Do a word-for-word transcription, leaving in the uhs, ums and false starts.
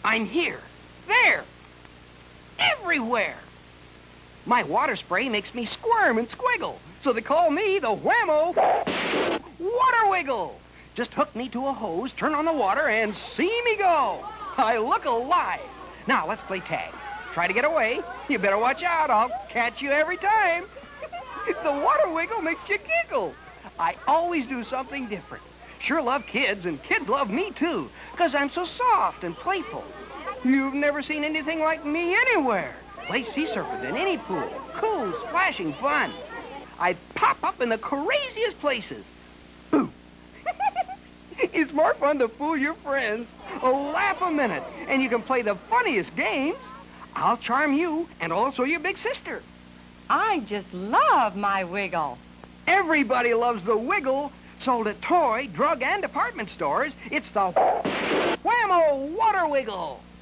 I'm here, there, everywhere. My water spray makes me squirm and squiggle, so they call me the Whammo Water Wiggle. Just hook me to a hose, turn on the water, and see me go. I look alive. Now, let's play tag. Try to get away. You better watch out. I'll catch you every time. The Water Wiggle makes you giggle. I always do something different. Sure love kids, and kids love me, too, because I'm so soft and playful. You've never seen anything like me anywhere. Play sea surfers in any pool. Cool, splashing fun. I pop up in the craziest places. Boo. It's more fun to fool your friends. Oh, laugh a minute, and you can play the funniest games. I'll charm you and also your big sister. I just love my Wiggle. Everybody loves the Wiggle. Sold at toy, drug, and department stores. It's the Whammo Water Wiggle.